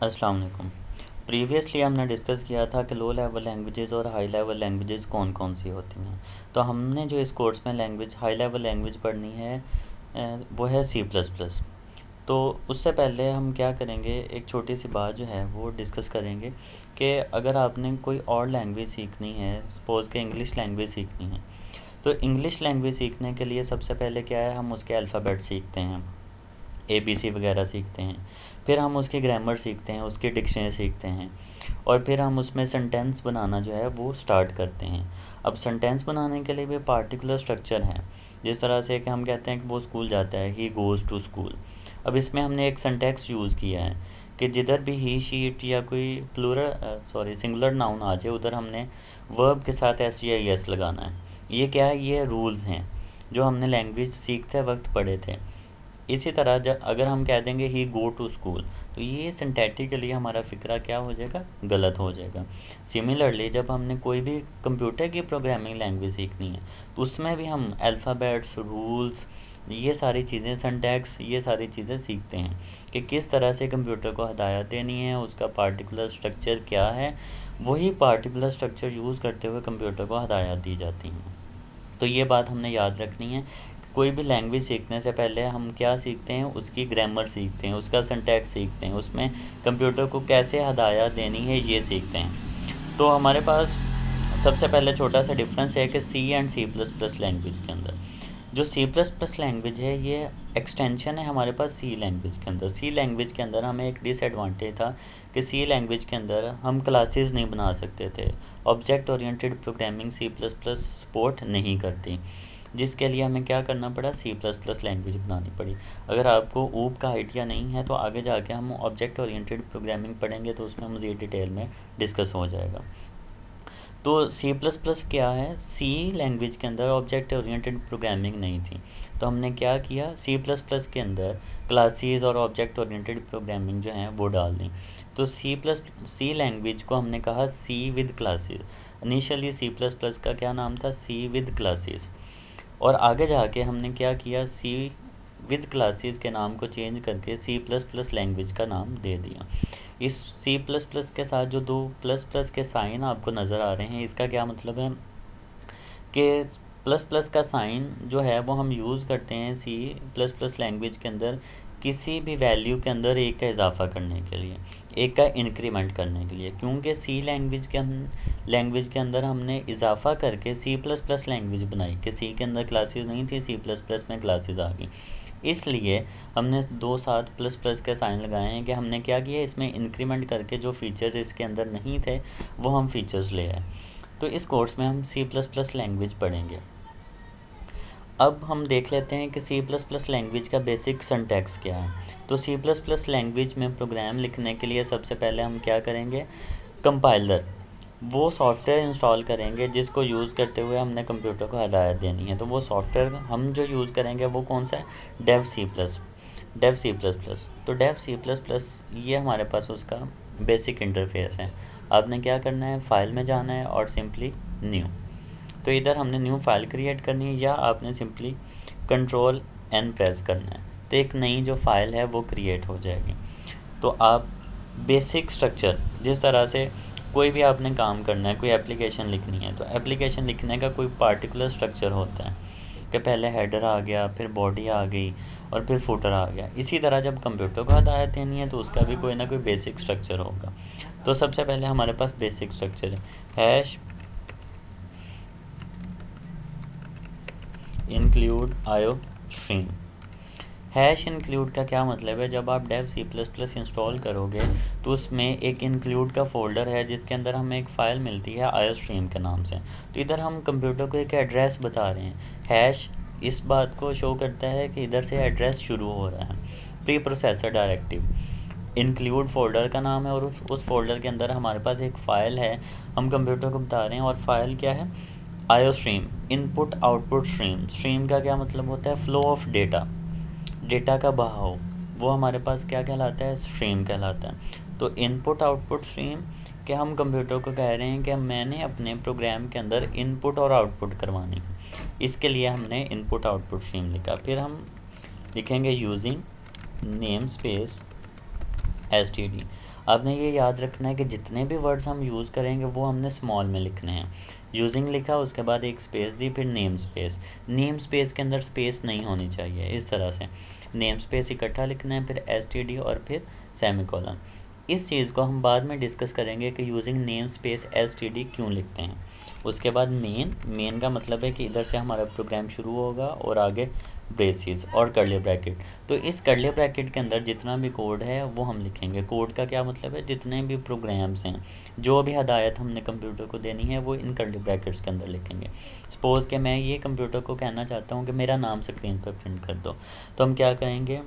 अस्सलाम वालेकुम। प्रीवियसली हमने डिस्कस किया था कि लो लेवल लैंग्वेजेस और हाई लेवल लैंग्वेजेस कौन कौन सी होती हैं। तो हमने जो इस कोर्स में लैंग्वेज हाई लेवल लैंग्वेज पढ़नी है वो है सी प्लस प्लस। तो उससे पहले हम क्या करेंगे, एक छोटी सी बात जो है वो डिस्कस करेंगे कि अगर आपने कोई और लैंग्वेज सीखनी है, सपोज़ के इंग्लिश लैंग्वेज सीखनी है, तो इंग्लिश लैंग्वेज सीखने के लिए सबसे पहले क्या है, हम उसके अल्फ़ाबेट सीखते हैं, ABC वगैरह सीखते हैं। फिर हम उसकी ग्रामर सीखते हैं, उसकी डिक्शनरी सीखते हैं, और फिर हम उसमें सेंटेंस बनाना जो है वो स्टार्ट करते हैं। अब सेंटेंस बनाने के लिए भी पार्टिकुलर स्ट्रक्चर है। जिस तरह से कि हम कहते हैं कि वो स्कूल जाता है, ही गोज़ टू स्कूल। अब इसमें हमने एक सिंटैक्स यूज़ किया है कि जिधर भी ही शी इट या कोई सिंगुलर नाउन आ जाए, उधर हमने वर्ब के साथ SEIS लगाना है। ये क्या है, ये रूल्स हैं जो हमने लैंग्वेज सीखते वक्त पढ़े थे। इसी तरह जब अगर हम कह देंगे ही गो टू स्कूल, तो ये सिंटैटिकली हमारा फ़िक्रा क्या हो जाएगा, गलत हो जाएगा। सिमिलरली जब हमने कोई भी कंप्यूटर की प्रोग्रामिंग लैंग्वेज सीखनी है, तो उसमें भी हम अल्फ़ाबेट्स, रूल्स, ये सारी चीज़ें, सिंटैक्स, ये सारी चीज़ें सीखते हैं कि किस तरह से कंप्यूटर को हदायत देनी है, उसका पार्टिकुलर स्ट्रक्चर क्या है। वही पार्टिकुलर स्ट्रक्चर यूज़ करते हुए कंप्यूटर को हदायत दी जाती हैं। तो ये बात हमने याद रखनी है। कोई भी लैंग्वेज सीखने से पहले हम क्या सीखते हैं, उसकी ग्रामर सीखते हैं, उसका सिंटैक्स सीखते हैं, उसमें कंप्यूटर को कैसे हदायत देनी है ये सीखते हैं। तो हमारे पास सबसे पहले छोटा सा डिफरेंस है कि C and C plus plus language के अंदर, जो सी प्लस प्लस लैंग्वेज है ये एक्सटेंशन है हमारे पास सी लैंग्वेज के अंदर। सी लैंग्वेज के अंदर हमें एक डिसएडवांटेज था कि सी लैंग्वेज के अंदर हम क्लासेस नहीं बना सकते थे। Object oriented programming C plus plus support नहीं करती, जिसके लिए हमें क्या करना पड़ा, सी प्लस प्लस लैंग्वेज बनानी पड़ी। अगर आपको ऊप का आइडिया नहीं है तो आगे जाके हम ऑब्जेक्ट ओरिएंटेड प्रोग्रामिंग पढ़ेंगे तो उसमें मज़ीद डिटेल में डिस्कस हो जाएगा। तो सी प्लस प्लस क्या है, सी लैंग्वेज के अंदर ऑब्जेक्ट ओरिएंटेड प्रोग्रामिंग नहीं थी। तो हमने क्या किया, सी प्लस प्लस के अंदर क्लासेस और ऑब्जेक्ट ओरिएंटेड प्रोग्रामिंग जो हैं वो डाल दी। तो सी लैंग्वेज को हमने कहा C with classes. Initially C plus plus का क्या नाम था, सी विद क्लासेस। और आगे जाके हमने क्या किया, सी विद क्लासेस के नाम को चेंज करके सी प्लस प्लस लैंग्वेज का नाम दे दिया। इस सी प्लस प्लस के साथ जो दो प्लस प्लस के साइन आपको नज़र आ रहे हैं, इसका क्या मतलब है कि प्लस प्लस का साइन जो है वो हम यूज़ करते हैं सी प्लस प्लस लैंग्वेज के अंदर किसी भी वैल्यू के अंदर एक का इजाफा करने के लिए, एक का इंक्रीमेंट करने के लिए। क्योंकि सी लैंग्वेज के अंदर हमने इजाफा करके सी प्लस प्लस लैंग्वेज बनाई कि सी के अंदर क्लासेस नहीं थी, सी प्लस प्लस में क्लासेस आ गई। इसलिए हमने दो साथ प्लस प्लस के साइन लगाए हैं कि हमने क्या किया, इसमें इंक्रीमेंट करके जो फ़ीचर्स इसके अंदर नहीं थे वो हम फ़ीचर्स ले आए। तो इस कोर्स में हम सी प्लस प्लस लैंग्वेज पढ़ेंगे। अब हम देख लेते हैं कि सी प्लस प्लस लैंग्वेज का बेसिक सिंटैक्स क्या है। तो सी प्लस प्लस लैंग्वेज में प्रोग्राम लिखने के लिए सबसे पहले हम क्या करेंगे, कंपाइलर, वो सॉफ्टवेयर इंस्टॉल करेंगे जिसको यूज़ करते हुए हमने कंप्यूटर को हदायत देनी है। तो वो सॉफ्टवेयर हम जो यूज़ करेंगे वो कौन सा है, डेव सी प्लस प्लस। तो डेव सी प्लस प्लस ये हमारे पास उसका बेसिक इंटरफेस है। आपने क्या करना है, फ़ाइल में जाना है और सिंपली न्यू, तो इधर हमने न्यू फाइल क्रिएट करनी है या आपने सिंपली Ctrl+N प्रेस करना है, तो एक नई जो फ़ाइल है वो क्रिएट हो जाएगी। तो आप बेसिक स्ट्रक्चर, जिस तरह से कोई भी आपने काम करना है, कोई एप्लीकेशन लिखनी है, तो एप्लीकेशन लिखने का कोई पार्टिकुलर स्ट्रक्चर होता है कि पहले हेडर आ गया, फिर बॉडी आ गई और फिर फुटर आ गया। इसी तरह जब कंप्यूटर को हदायत देनी है तो उसका भी कोई ना कोई बेसिक स्ट्रक्चर होगा। तो सबसे पहले हमारे पास बेसिक स्ट्रक्चर है, hash include iostream. Hash include का क्या मतलब है, जब आप Dev C plus plus install करोगे तो उसमें एक इंक्लूड का फ़ोल्डर है जिसके अंदर हमें एक फ़ाइल मिलती है आयो स्ट्रीम के नाम से। तो इधर हम कंप्यूटर को एक एड्रेस बता रहे हैं। हैश इस बात को शो करता है कि इधर से एड्रेस शुरू हो रहा है, preprocessor directive. Include folder का नाम है और उस फोल्डर के अंदर हमारे पास एक फ़ाइल है, हम कंप्यूटर को बता रहे हैं। और फाइल क्या है, iostream, input output stream. Stream का क्या मतलब होता है, फ्लो ऑफ डेटा, डेटा का बहाव, वो हमारे पास क्या कहलाता है, स्ट्रीम कहलाता है। तो इनपुट आउटपुट स्ट्रीम कि हम कंप्यूटर को कह रहे हैं कि मैंने अपने प्रोग्राम के अंदर इनपुट और आउटपुट करवानी है, इसके लिए हमने इनपुट आउटपुट स्ट्रीम लिखा। फिर हम लिखेंगे यूजिंग नेम स्पेस STD। आपने ये याद रखना है कि जितने भी वर्ड्स हम यूज़ करेंगे वो हमने स्मॉल में लिखने हैं। यूजिंग लिखा, उसके बाद एक स्पेस दी, फिर नेम स्पेस। नेम स्पेस के अंदर स्पेस नहीं होनी चाहिए, इस तरह से नेम स्पेस इकट्ठा लिखना है, फिर STD और फिर सेमीकोलन। इस चीज़ को हम बाद में डिस्कस करेंगे कि यूजिंग नेम स्पेस STD क्यों लिखते हैं। उसके बाद मेन का मतलब है कि इधर से हमारा प्रोग्राम शुरू होगा और आगे ब्रेसेस और कर्ली ब्रैकेट। तो इस कर्ली ब्रैकेट के अंदर जितना भी कोड है वो हम लिखेंगे। कोड का क्या मतलब है, जितने भी प्रोग्राम्स हैं, जो भी हदायत हमने कंप्यूटर को देनी है वो इन कर्ली ब्रैकेट्स के अंदर लिखेंगे। सपोज़ कि मैं ये कंप्यूटर को कहना चाहता हूँ कि मेरा नाम स्क्रीन पर प्रिंट कर दो, तो हम क्या कहेंगे,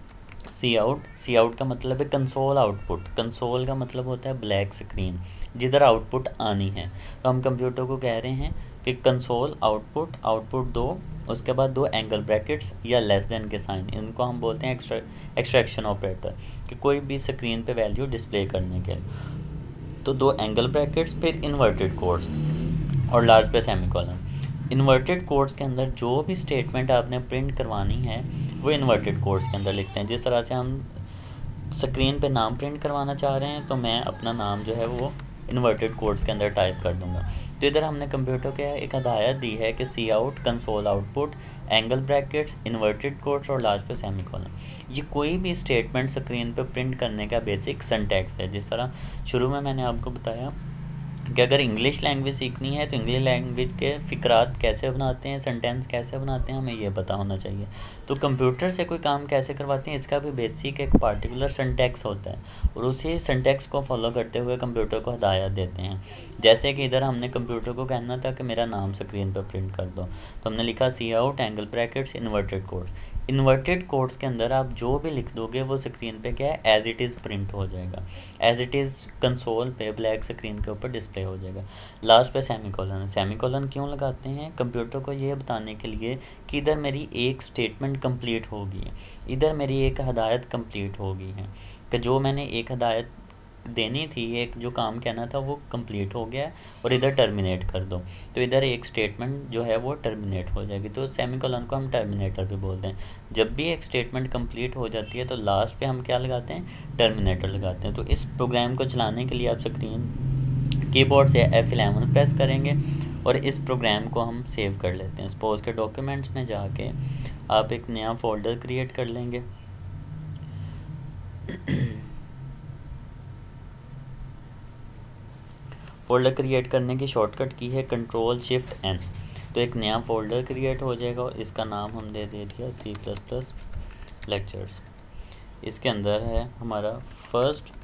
सी आउट का मतलब है कंसोल आउटपुट। कंसोल का मतलब होता है ब्लैक स्क्रीन, जिधर आउटपुट आनी है। तो हम कंप्यूटर को कह रहे हैं कि कंसोल आउटपुट दो, उसके बाद दो एंगल ब्रैकेट्स या लेस देन के साइन, इनको हम बोलते हैं एक्सट्रैक्शन ऑपरेटर, कि कोई भी स्क्रीन पे वैल्यू डिस्प्ले करने के लिए। तो दो एंगल ब्रैकेट्स, फिर इन्वर्टेड कोड्स और लास्ट पे सेमीकोलन। इन्वर्टेड कोड्स के अंदर जो भी स्टेटमेंट आपने प्रिंट करवानी है वो इन्वर्टेड कोड्स के अंदर लिखते हैं। जिस तरह से हम स्क्रीन पे नाम प्रिंट करवाना चाह रहे हैं, तो मैं अपना नाम जो है वो इन्वर्टेड कोड्स के अंदर टाइप कर दूंगा। तो इधर हमने कंप्यूटर के एक हदायत दी है कि cout, console output, angle brackets, inverted quotes और लास्ट पे सेमीकोलन। ये कोई भी स्टेटमेंट स्क्रीन पे प्रिंट करने का बेसिक सिंटैक्स है। जिस तरह शुरू में मैंने आपको बताया कि अगर इंग्लिश लैंग्वेज सीखनी है तो इंग्लिश लैंग्वेज के फ़िक्रात कैसे बनाते हैं, सेंटेंस कैसे बनाते हैं, हमें ये पता होना चाहिए। तो कंप्यूटर से कोई काम कैसे करवाते हैं, इसका भी बेसिक एक पार्टिकुलर सिंटैक्स होता है, और उसी सिंटैक्स को फॉलो करते हुए कंप्यूटर को हदायत देते हैं। जैसे कि इधर हमने कंप्यूटर को कहना था कि मेरा नाम स्क्रीन पर प्रिंट कर दो, तो हमने लिखा cout, angle brackets, inverted quotes. Inverted quotes के अंदर आप जो भी लिख दोगे वो स्क्रीन पे क्या है, एज इट इज़ प्रिंट हो जाएगा, एज इट इज़ कंसोल पे ब्लैक स्क्रीन के ऊपर डिस्प्ले हो जाएगा। लास्ट पे सेमीकोलन। सेमीकोलन क्यों लगाते हैं, कंप्यूटर को ये बताने के लिए कि इधर मेरी एक स्टेटमेंट कंप्लीट होगी, इधर मेरी एक हदायत कंप्लीट होगी है, कि जो मैंने एक हदायत देनी थी, एक जो काम कहना था वो कंप्लीट हो गया है, और इधर टर्मिनेट कर दो, तो इधर एक स्टेटमेंट जो है वो टर्मिनेट हो जाएगी। तो सेमीकोलन को हम टर्मिनेटर भी बोलते हैं। जब भी एक स्टेटमेंट कंप्लीट हो जाती है तो लास्ट पे हम क्या लगाते हैं, टर्मिनेटर लगाते हैं। तो इस प्रोग्राम को चलाने के लिए आप स्क्रीन कीबोर्ड से F11 प्रेस करेंगे और इस प्रोग्राम को हम सेव कर लेते हैं। सपोज़ के डॉक्यूमेंट्स में जाके आप एक नया फ़ोल्डर क्रिएट कर लेंगे। फ़ोल्डर क्रिएट करने की शॉर्टकट की है Ctrl+Shift+N। तो एक नया फ़ोल्डर क्रिएट हो जाएगा और इसका नाम हम दे दिया C++ लेक्चर्स। इसके अंदर है हमारा फर्स्ट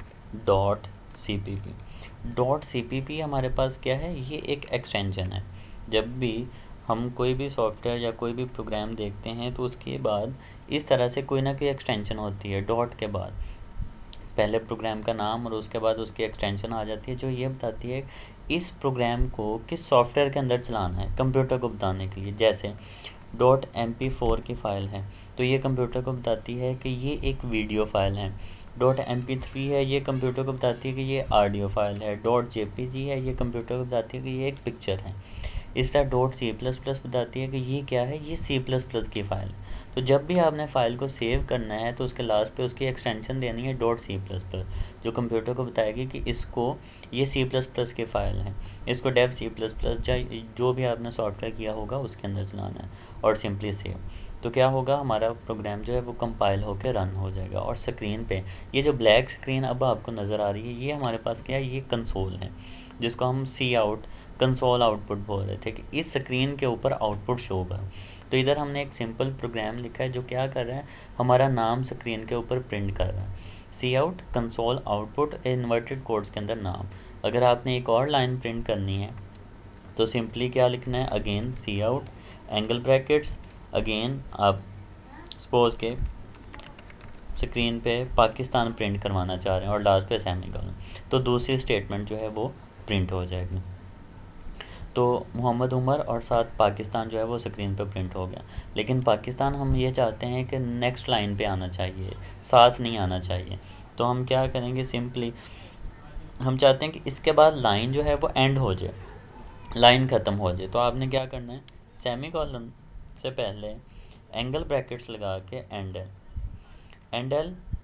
.cpp हमारे पास क्या है, ये एक एक्सटेंशन है। जब भी हम कोई भी सॉफ्टवेयर या कोई भी प्रोग्राम देखते हैं तो उसके बाद इस तरह से कोई ना कोई एक्सटेंशन होती है। डॉट के बाद पहले प्रोग्राम का नाम और उसके बाद उसकी एक्सटेंशन आ जाती है, जो ये बताती है इस प्रोग्राम को किस सॉफ्टवेयर के अंदर चलाना है, कंप्यूटर को बताने के लिए। जैसे .mp4 की फ़ाइल है तो ये कंप्यूटर को बताती है कि ये एक वीडियो फ़ाइल है। .mp3 है, ये कंप्यूटर को बताती है कि ये ऑडियो फ़ाइल है। .jpg है, ये कंप्यूटर को बताती है कि ये एक पिक्चर है। इस तरह .c++ बताती है कि ये क्या है, ये C++ की फ़ाइल है। तो जब भी आपने फ़ाइल को सेव करना है तो उसके लास्ट पे उसकी एक्सटेंशन देनी है .c++, जो कंप्यूटर को बताएगी कि इसको ये C++ की फ़ाइल है, इसको dev C++ जो भी आपने सॉफ्टवेयर किया होगा उसके अंदर चलाना है, और सिंपली सेव। तो क्या होगा, हमारा प्रोग्राम जो है वो कंपाइल होकर रन हो जाएगा। और स्क्रीन पे ये जो ब्लैक स्क्रीन अब आपको नज़र आ रही है, ये हमारे पास क्या है, ये कंसोल है, जिसको हम सी आउट, कंसोल आउटपुट बोल रहे थे, कि इस स्क्रीन के ऊपर आउटपुट शो कर। तो इधर हमने एक सिंपल प्रोग्राम लिखा है जो क्या कर रहा है, हमारा नाम स्क्रीन के ऊपर प्रिंट कर रहा है। Cout, console output, inverted quotes के अंदर नाम। अगर आपने एक और लाइन प्रिंट करनी है तो सिंपली क्या लिखना है, again cout, angle brackets, again आप सपोज के स्क्रीन पे पाकिस्तान प्रिंट करवाना चाह रहे हैं और लास्ट पे सेमीकोलन, तो दूसरी स्टेटमेंट जो है वो प्रिंट हो जाएगी। तो मोहम्मद उमर और साथ पाकिस्तान जो है वो स्क्रीन पे प्रिंट हो गया। लेकिन पाकिस्तान हम ये चाहते हैं कि नेक्स्ट लाइन पे आना चाहिए, साथ नहीं आना चाहिए। तो हम क्या करेंगे, सिंपली हम चाहते हैं कि इसके बाद लाइन जो है वो एंड हो जाए, लाइन ख़त्म हो जाए। तो आपने क्या करना है, सेमीकोलन से पहले एंगल ब्रैकेट्स लगा के एंड एल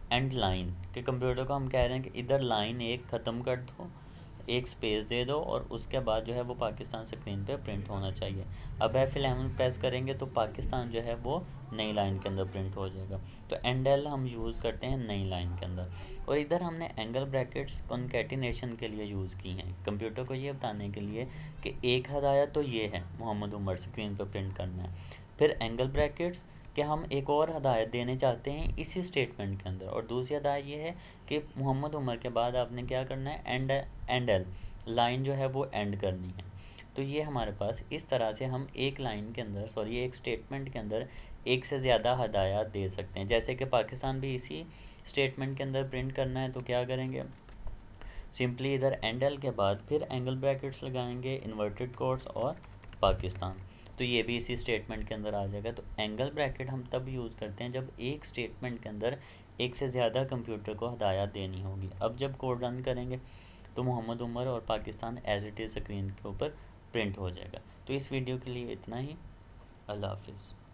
एंड लाइन के कंप्यूटर को हम कह रहे हैं कि इधर लाइन एक ख़त्म कर दो, एक स्पेस दे दो और उसके बाद जो है वो पाकिस्तान स्क्रीन पे प्रिंट होना चाहिए। अब F11 प्रेस करेंगे तो पाकिस्तान जो है वो नई लाइन के अंदर प्रिंट हो जाएगा। तो एंड एल हम यूज़ करते हैं नई लाइन के अंदर। और इधर हमने एंगल ब्रैकेट्स कॉन्केटिनेशन के लिए यूज़ की हैं, कंप्यूटर को ये बताने के लिए कि एक हदायत तो ये है मोहम्मद उमर स्क्रीन पर प्रिंट करना है, फिर एंगल ब्रैकेट्स कि हम एक और हदायत देने चाहते हैं इसी स्टेटमेंट के अंदर, और दूसरी हदायत ये है कि मोहम्मद उमर के बाद आपने क्या करना है, एंड एल लाइन जो है वो एंड करनी है। तो ये हमारे पास इस तरह से हम एक लाइन के अंदर एक स्टेटमेंट के अंदर एक से ज़्यादा हदायत दे सकते हैं। जैसे कि पाकिस्तान भी इसी स्टेटमेंट के अंदर प्रिंट करना है तो क्या करेंगे, सिंपली इधर एंड एल के बाद फिर एंगल ब्रैकेट्स लगाएंगे, इन्वर्टेड कोट्स और पाकिस्तान, तो ये भी इसी स्टेटमेंट के अंदर आ जाएगा। तो एंगल ब्रैकेट हम तब यूज़ करते हैं जब एक स्टेटमेंट के अंदर एक से ज़्यादा कंप्यूटर को हदायत देनी होगी। अब जब कोड रन करेंगे तो मोहम्मद उमर और Pakistan as it is screen के ऊपर प्रिंट हो जाएगा। तो इस वीडियो के लिए इतना ही। अल्लाह हाफिज़।